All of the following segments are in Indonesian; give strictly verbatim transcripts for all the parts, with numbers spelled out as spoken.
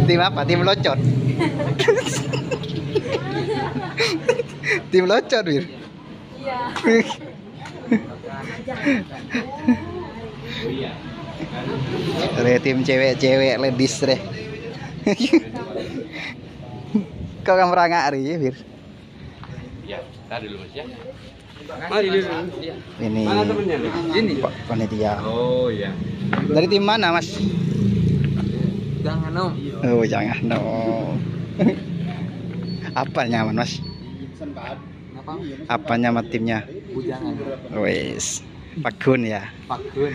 Tim apa? Tim locot. Tim locot, Wir. Iya. Re tim cewek-cewek ladies deh. Kau kan merangak hari ya, Bir? Iya, tadi dulu Mas ya. Mari dulu. Ini Mana temennya nih? Ini. Pak panitia. Oh iya. Dari tim mana, Mas? Jangan om. Oh, jangan no. Apa nyaman, Mas? Apa? Apa nyaman timnya? Bujangan. Wes, Pak Kun ya. Pak Kun.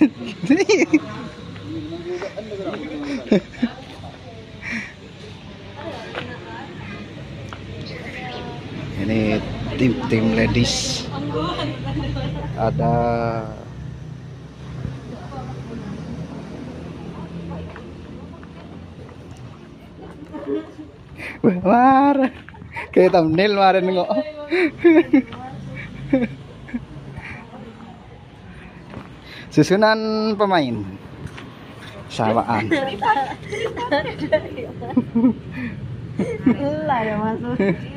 Ini tim-tim ladies. Ada wah, marah. Kayak thumbnail kemarin nengok. Susunan pemain. Sawaan. Lah ya masuk.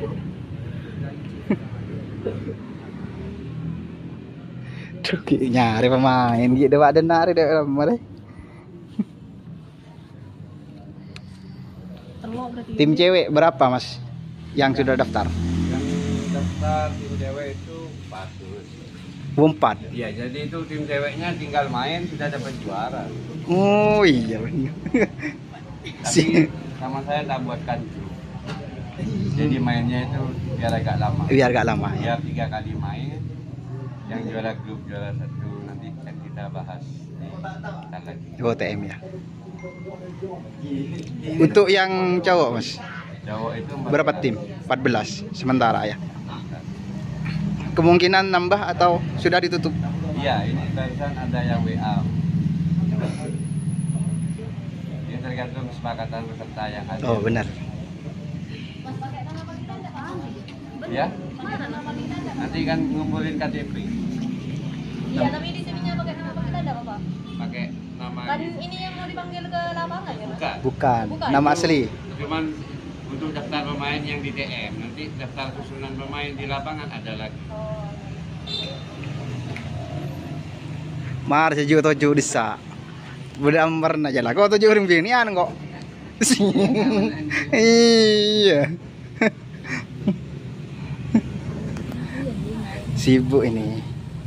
Tuh, nyari pemain gitu ada nari deh kemarin. Tim cewek berapa, Mas? Yang sudah daftar? Yang daftar tim cewek itu empat. Empat. Iya, jadi itu tim ceweknya tinggal main sudah dapat juara. Oh iya benar. Tapi sama saya tak buatkan grup. Jadi mainnya itu biar agak lama. Biar agak lama ya. Biar tiga kali main. Yang juara grup juara satu nanti akan kita bahas di kita lagi. O T M ya. Untuk yang cowok, Mas, Cowok itu berapa tim? empat belas sementara ya. Kemungkinan nambah atau sudah ditutup? Iya, ini barusan ada yang W A. Ini tergantung kesepakatan peserta yang ada. Oh benar. Ya. Nanti kan ngumpulin K T P. Iya, tapi di sininya pakai nama kita ada apa? Pakai nama. Kan ini yang mau dipanggil ke lapangan ya, Mas? Bukan. Bukan. Bukan. Nama asli. Cuman untuk daftar pemain yang di T M, nanti daftar susunan pemain di lapangan ada lagi. Oh. Mar sejuk tujuh desa. Berdambar aja lah. Kau tujuh orang beginian kok. Iya. Sibuk ini.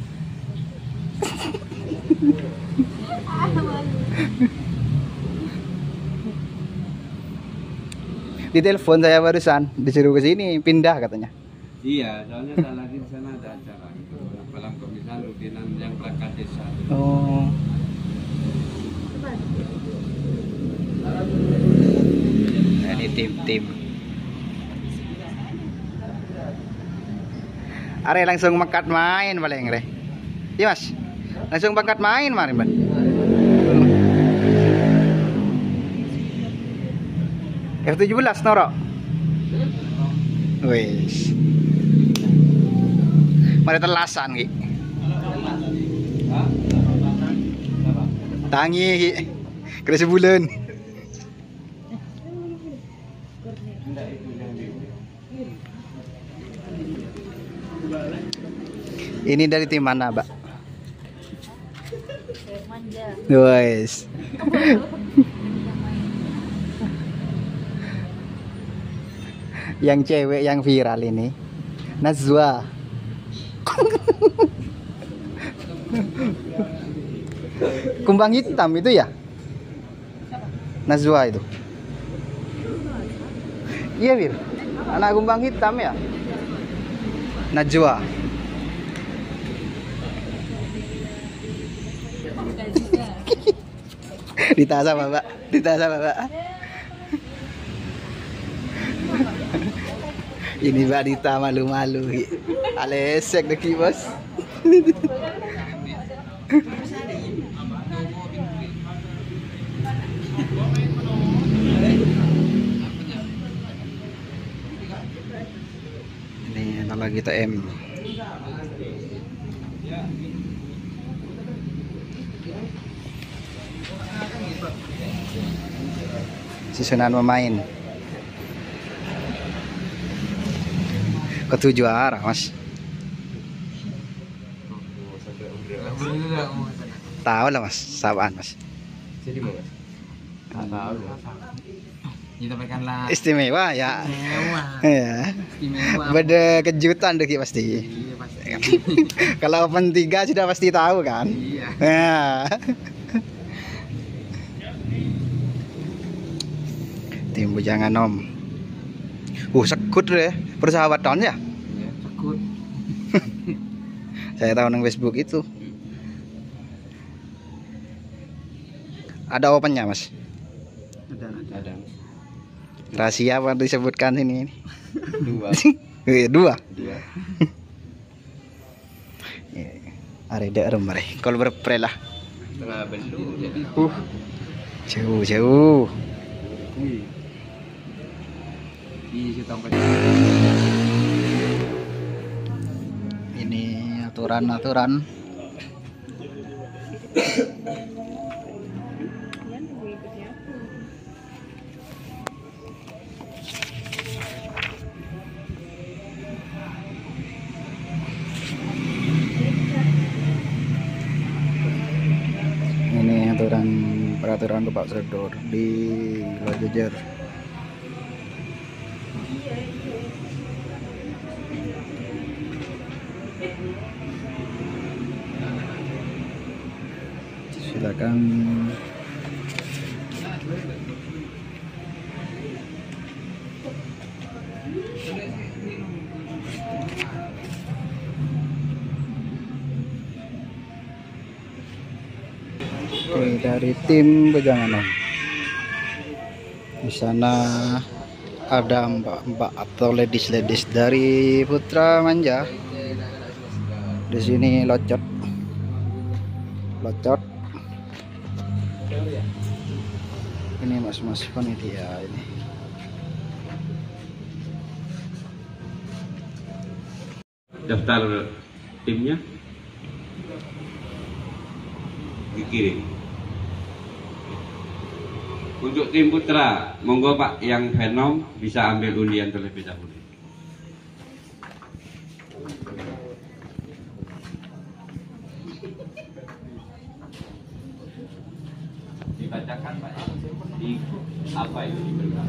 Di telepon saya barusan disuruh ke sini pindah katanya. Iya, soalnya tak lagi di sana ada acara malam pemilihan rutinan yang perangkat desa. Oh. Ini tim-tim. Are langsung mangkat main paling re. Iya, Mas. Langsung mangkat main kemarin, Bang. F tujuh belas Noro. Wis. Mari telasan ki. Tangi ki. Kira sebulan. Ini dari tim mana, Mbak? Manja. Wis. Yang cewek yang viral ini Nazwa. Kumbang hitam itu ya? Nazwa itu. Iya, Wir. Anak kumbang hitam ya? Najwa. Ditasa, Bapak. Ditasa, Bapak. Ini Mbak Dita malu-malu. Alesek deki, Bos. Ini nama kita M. susunan pemain. Ketujuh arah mas. Tahu lah mas, sabaan mas. Jadi mau mas? Nggak tahu ya. Disampaikanlah Istimewa ya. istimewa. Ya. Istimewa. Beda kejutan deh pasti. Iya pasti. Kalau open tiga sudah pasti tahu kan. Iya. Ya. Tim Bujangan Om. Uh sekut deh, persahabatan ya. Iya, takut. Saya tahu nang Facebook itu. Ada opennya mas. Ada Ada Rahasia apa disebutkan ini? dua. Eh, Dua. Dua. Are daerah mare. Kalau berpre lah. Setengah belum jadi. Uh. Jauh jauh. Wih. Iya kita angkat. Ini aturan-aturan. Ini aturan peraturan Bapak Sedor di Lojajar. Silakan. Oke, dari tim Bujangan Om. Di sana ada mbak-mbak atau ladies-ladies dari Putra Manja. Di sini locot. Locot. Ini mas-mas panitia ini. Daftar timnya dikirim. Untuk tim putra, monggo Pak yang Venom bisa ambil undian terlebih dahulu. Dibacakan Pak. Di apa itu diberikan?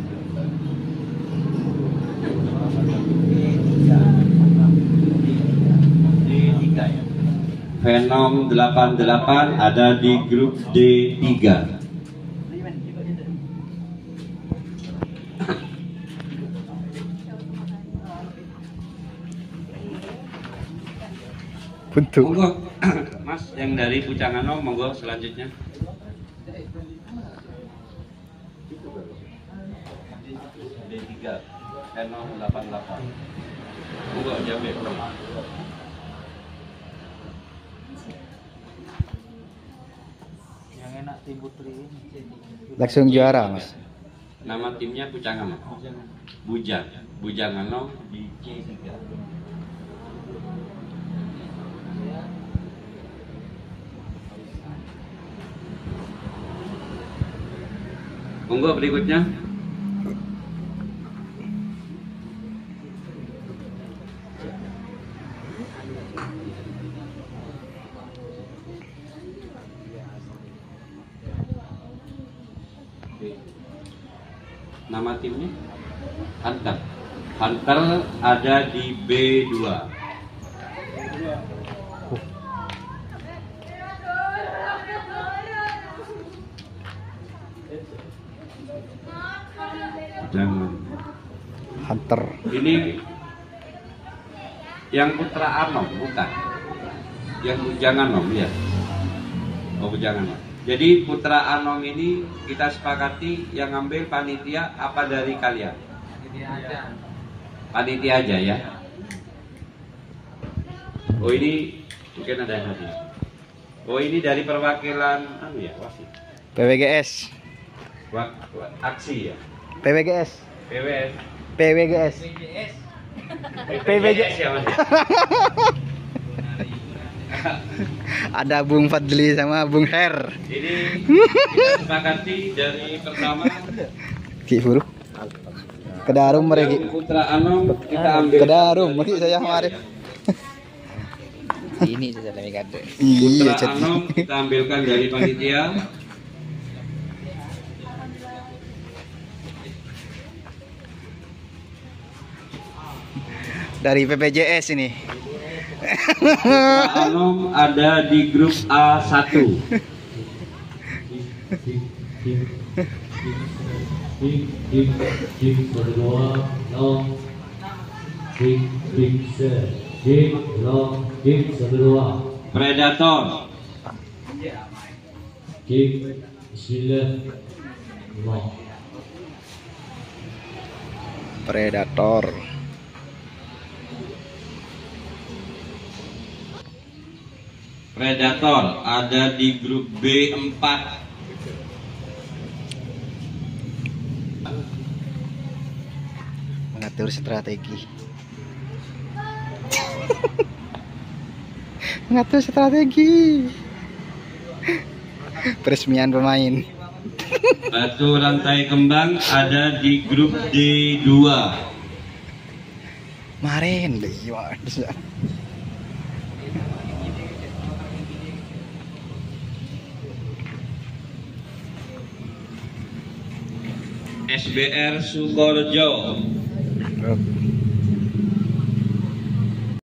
D tiga ya. Venom delapan delapan ada di grup D tiga. Bentuk. Monggo, Mas yang dari Pucangano, monggo selanjutnya. D tiga, Venom delapan delapan. Monggo jambe. Yang enak tim putri ini. Langsung juara mas. Nama timnya Pucangano. Bujang, Bujangano di C tiga. Monggo berikutnya. Nama timnya Hunter. Hunter ada di B dua. Jangan. Hunter. Ini yang Putra Anom bukan? Yang Bujangan Nom ya? Oh Bujangan Nom. Jadi Putra Anom ini kita sepakati yang ngambil panitia apa dari kalian? Ini ada. Panitia aja ya. Oh ini mungkin ada yang hadir. Oh ini dari perwakilan anu ya wasit. P W G S. Wak, wak- aksi ya. P W G S. P W S. P W G S. P W G S ya Mas. Ada Bung Fadli sama Bung Her. Ini kita sepakati dari pertama Ki Buru. Kedarum mereka. Yang Putra Anom kita ambil. Kedarum, mungkin saya kemarin. Ini saja lebih gede. Iya, Putra Cet. Anom kita ambilkan dari panitia. Dari P P J S ini. Putra Anom ada di grup A satu. Predator. Predator. Predator ada di grup B empat. Mengatur strategi. Mengatur strategi. Peresmian pemain. Batu rantai kembang ada di grup D dua. Kemarin deh, gimana? S B R Sukorejo.